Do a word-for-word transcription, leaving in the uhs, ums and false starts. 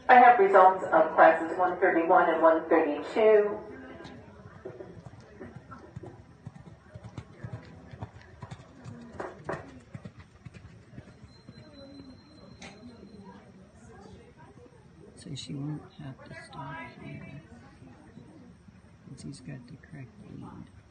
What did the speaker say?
I have results of classes one thirty-one and one thirty-two. So she won't have to stop here, because he's got the correct lead.